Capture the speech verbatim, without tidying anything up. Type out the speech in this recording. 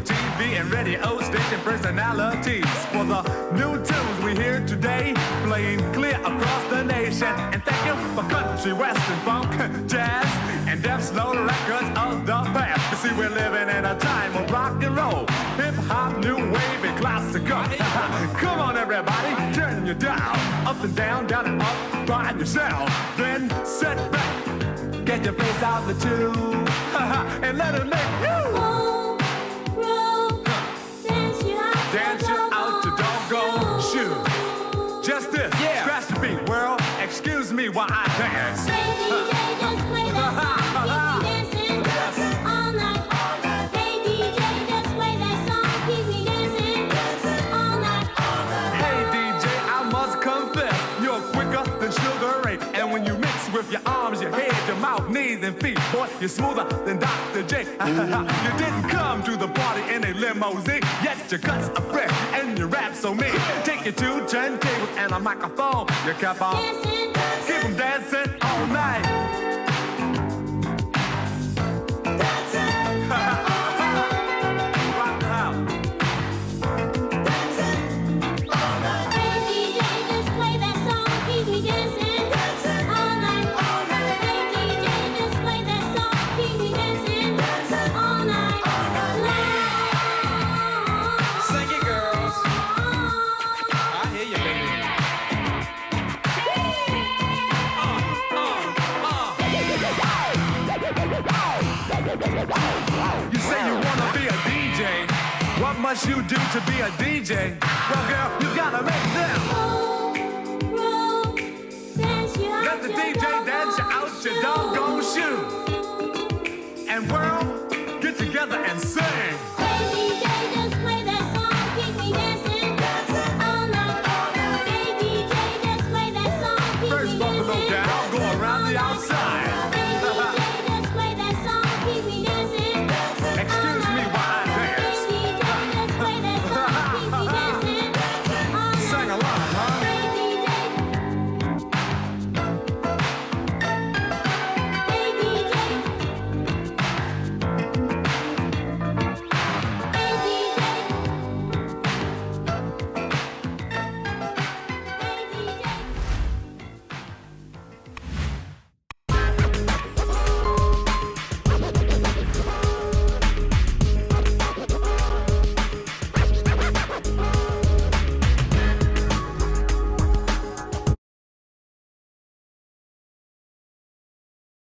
T V and radio station personalities for the new tunes we hear today, playing clear across the nation. And thank you for country, western, funk, jazz, and deaf slow records of the past. You see, we're living in a time of rock and roll, hip hop, new wave, and classical. Come on, everybody, turn your dial up and down, down and up, find yourself. Then sit back, get your face out the tube, and let it make you roll, roll, dance you out, dance you out your doggone shoes. Just this, yeah. Scratch the beat, world. Excuse me while I dance. Hey D J, just play that song, keep me dancing all night. Hey D J, just play that song, keep me dancing all night. Hey D J, I must confess, you're quicker than Sugar Ray. And when you mix with your arms, your head, your mouth, knees, and feet, boy, you're smoother than Doctor J. You didn't come to the party in a limousine, yet your cuts are fresh and your rap so mean. Take your two turntables and a microphone, you kept on Dancing, dancing, keep 'em dancing all night. dancing, Rock the house. dancing all night. Hey D J, just play that song, keep me dancing all night. Hey D J, just play that song, keep me dancing all night. Sing it, girls. I hear you, baby. You say you wanna be a D J. What must you do to be a D J? Well, girl, you gotta make them. Roll, roll, dance you out Let the your D J dance you out your doggone shoes. And world, get together and sing. Hey D J, just play that song, keep me dancing all night. Hey D J, just play that song, keep First me buffalo dancing down, go around the outside.